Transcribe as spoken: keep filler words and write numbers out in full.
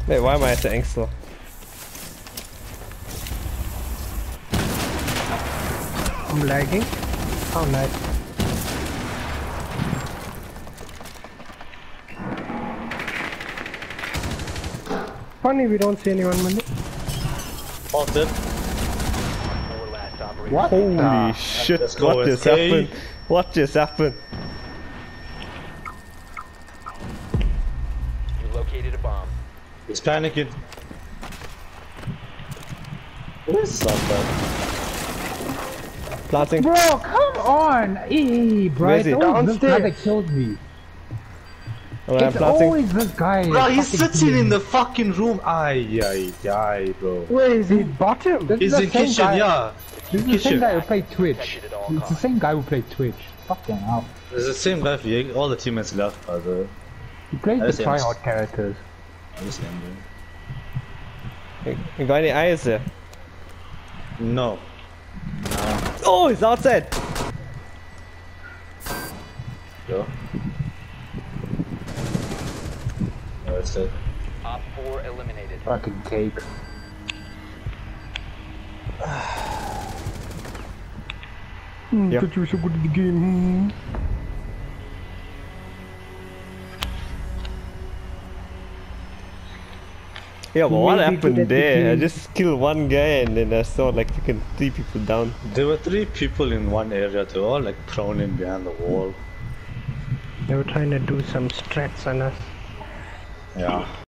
Wait, why am I saying so? I'm lagging. How nice. Funny we don't see anyone, man. Halted. What? Holy the? shit, Let's go, what just okay. happened? What just happened? You located a bomb. He's panicking. What is that? Planting. Bro, come on! Hey, bro, Where is it's he? always this guy Downstairs. that killed me. Alright, I'm It's planting. always this guy. Bro, he's fucking sitting killing in me. the fucking room. Ay, ay, ay, bro. Where is he? Bottom. This He's is the in same kitchen, guy. yeah. This is the Kitchen. same guy who played Twitch. Protected at all It's the costs. same guy who played Twitch. Fucking hell. It's the same guy for you. All the teammates left, by the way. He plays I the see him. try-hard characters. I'm just ending. You, you got any eyes there? No. Oh, he's outside! Yo. No, it's dead. Op four eliminated. Fucking cake. Hmm, Yeah. But you're so good at the game. Yeah, but what Maybe good happened at the there? I game. just killed one guy and then I saw like freaking three people down. There were three people in one area. They were all like prone in behind the wall. They were trying to do some strats on us. Yeah.